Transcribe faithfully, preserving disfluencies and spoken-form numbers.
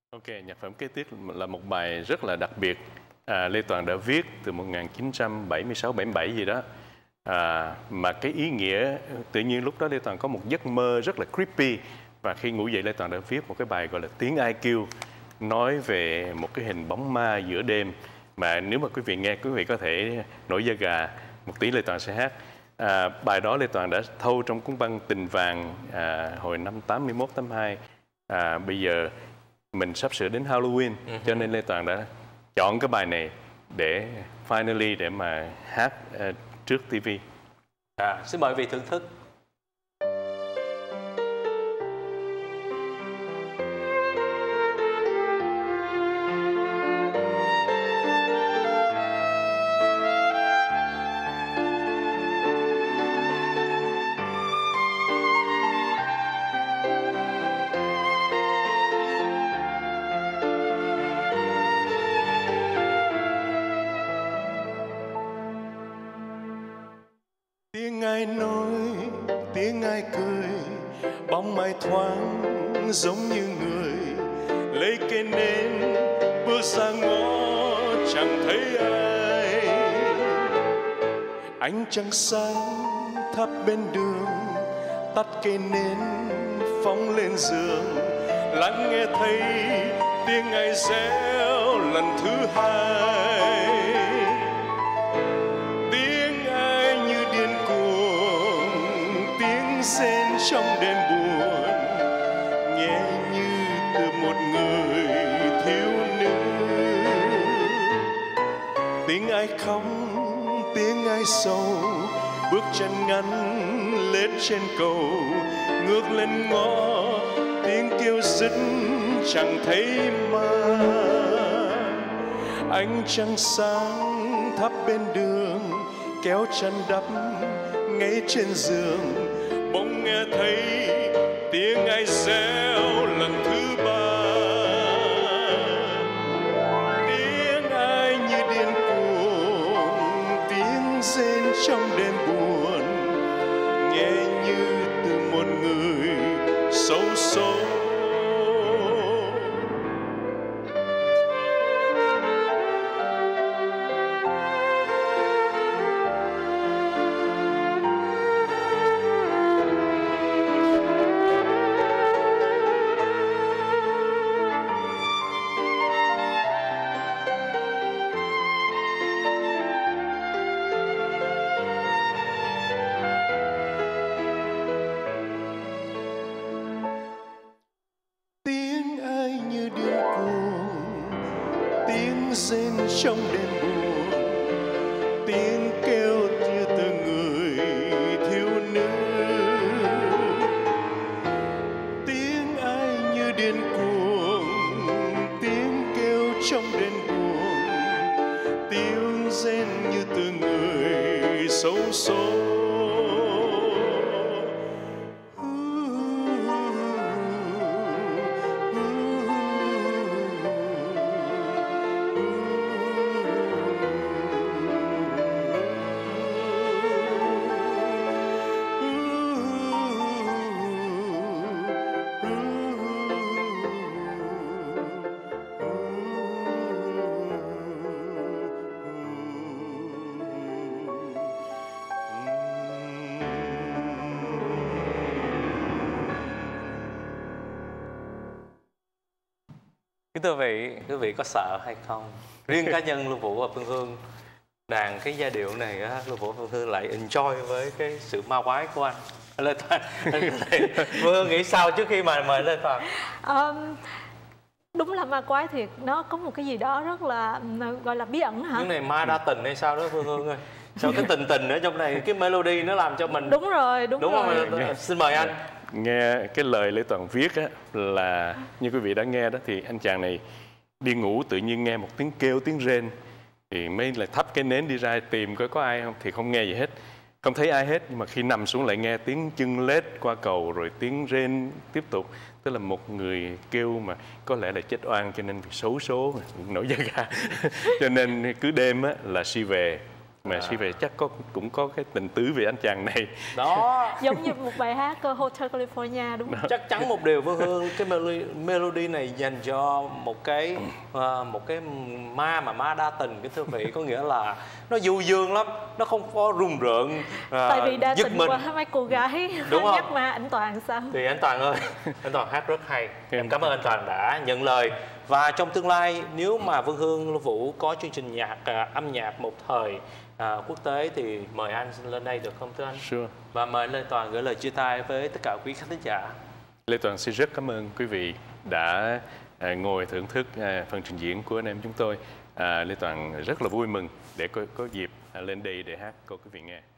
Ok, nhạc phẩm kế tiếp là một bài rất là đặc biệt. À, Lê Toàn đã viết từ một nghìn chín trăm bảy mươi sáu bảy mươi bảy gì đó. À, mà cái ý nghĩa tự nhiên lúc đó Lê Toàn có một giấc mơ rất là creepy, và khi ngủ dậy Lê Toàn đã viết một cái bài gọi là Tiếng Ai Kêu, nói về một cái hình bóng ma giữa đêm. Mà nếu mà quý vị nghe, quý vị có thể nổi da gà. Một tí Lê Toàn sẽ hát. À, bài đó Lê Toàn đã thâu trong cuốn băng Tình Vàng à, hồi năm tám mươi mốt tám mươi hai. À, bây giờ mình sắp sửa đến Halloween, uh-huh. cho nên Lê Toàn đã chọn cái bài này để finally để mà hát uh, trước ti vi. À, xin mời vị thưởng thức. Tiếng ai nói, tiếng ai cười, bóng mai thoáng giống như người lấy cây nến bước ra ngõ chẳng thấy ai. Ánh trăng sáng thắp bên đường, tắt cây nến phóng lên giường, lắng nghe thấy tiếng ai réo lần thứ hai. Rên trong đêm buồn, nhẹ như từ một người thiếu nữ. Tiếng ai khóc, tiếng ai sầu, bước chân ngắn lết trên cầu, ngước lên ngõ tiếng kêu dứt chẳng thấy mà. Ánh trăng sáng thắp bên đường, kéo chân đắp ngay trên giường, bỗng nghe thấy tiếng ai réo lần thứ ba. Tiếng ai như điên cuồng, tiếng rên trong đêm buồn, nghe như từ một người xấu số. Rên trong đêm buồn, tiếng kêu như từ người thiếu nữ. Tiếng ai như điên cuồng, tiếng kêu trong đêm buồn, tiếng rên như từ người xấu số. Kính thưa vị, quý vị có sợ hay không? Riêng cá nhân Lưu Vũ và Phương Hương đàn cái giai điệu này á, Lưu Vũ và Phương Hương lại enjoy với cái sự ma quái của anh. Lê Toàn, Phương Hương nghĩ sao trước khi mà mời Lê Toàn? Um, đúng là ma quái thiệt, nó có một cái gì đó rất là gọi là bí ẩn hả? Cái này ma đa tình hay sao đó Phương Hương ơi? Sao cái tình tình ở trong này, cái melody nó làm cho mình... Đúng rồi, đúng, đúng rồi. Không? Xin mời anh. Nghe cái lời Lê Toàn viết á, là như quý vị đã nghe đó, thì anh chàng này đi ngủ tự nhiên nghe một tiếng kêu, tiếng rên, thì mới lại thắp cái nến đi ra tìm coi có ai không, thì không nghe gì hết, không thấy ai hết. Nhưng mà khi nằm xuống lại nghe tiếng chân lết qua cầu, rồi tiếng rên tiếp tục, tức là một người kêu mà có lẽ là chết oan, cho nên xấu số nổi da gà. Cho nên cứ đêm á, là si về mà si về chắc có cũng có cái tình tứ về anh chàng này. Đó. Giống như một bài hát uh, Hotel California đúng không? Chắc chắn một điều Phương Hương, cái melody, melody này dành cho một cái uh, một cái ma mà ma đa tình, cái thưa vị, có nghĩa là nó du dương lắm, nó không có rùng rợn. Uh, Tại vì đa tình mình. quá mấy cô gái Đúng không? nhắc ma anh Toàn sao? Thì anh Toàn ơi, anh Toàn hát rất hay. Em cảm ơn anh Toàn đã nhận lời. Và trong tương lai nếu mà Vân Hương Lưu Vũ có chương trình nhạc à, âm nhạc một thời à, quốc tế thì mời anh lên đây được không thưa anh? Sure. Và mời Lê Toàn gửi lời chia tay với tất cả quý khán thính giả. Lê Toàn xin rất cảm ơn quý vị đã à, ngồi thưởng thức à, phần trình diễn của anh em chúng tôi. À, Lê Toàn rất là vui mừng để có, có dịp à, lên đây để hát cho quý vị nghe.